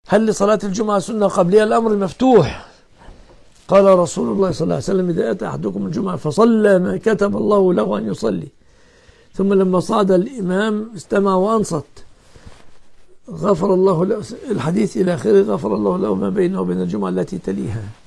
هل لصلاة الجمعة سنة قبلية؟ الأمر مفتوح. قال رسول الله صلى الله عليه وسلم: إذا أتى أحدكم الجمعة فصلى ما كتب الله له أن يصلي، ثم لما صعد الإمام استمع وأنصت، غفر الله له، الحديث إلى آخره، غفر الله له ما بينه وبين الجمعة التي تليها.